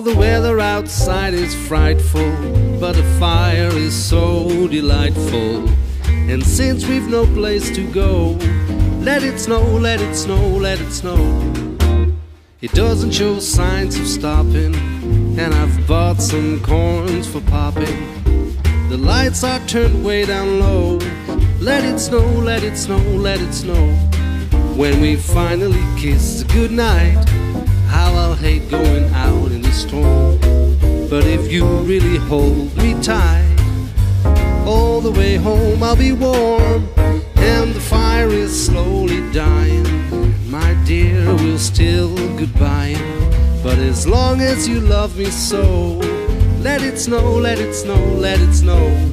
the weather outside is frightful, but the fire is so delightful. And since we've no place to go, let it snow, let it snow, let it snow. It doesn't show signs of stopping, and I've bought some corns for popping. The lights are turned way down low. Let it snow, let it snow, let it snow. When we finally kiss goodnight, how I'll hate going out in the storm. But if you really hold me tight, all the way home I'll be warm. And the fire is slowly dying, my dear, we'll still goodbye. But as long as you love me so, let it snow, let it snow, let it snow.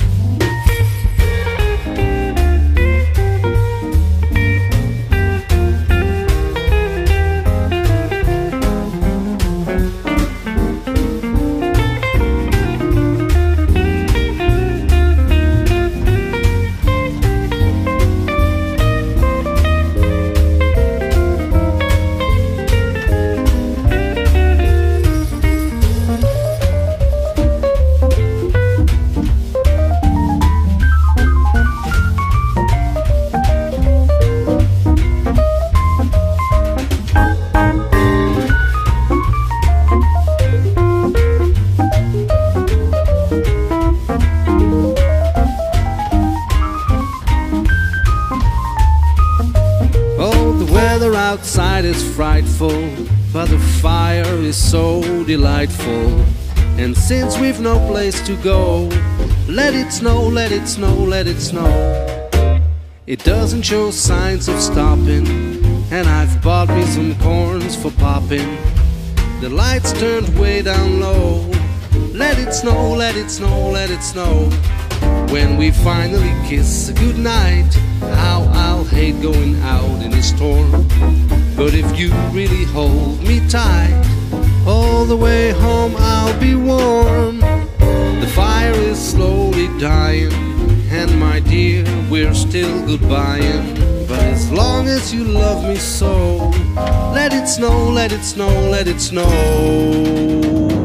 Outside is frightful, but the fire is so delightful. And since we've no place to go, let it snow, let it snow, let it snow. It doesn't show signs of stopping, and I've bought me some corns for popping. The lights turned way down low. Let it snow, let it snow, let it snow. When we finally kiss goodnight, how I'll hate going out in the storm. But if you really hold me tight, all the way home I'll be warm. The fire is slowly dying, and my dear, we're still goodbying. But as long as you love me so, let it snow, let it snow, let it snow.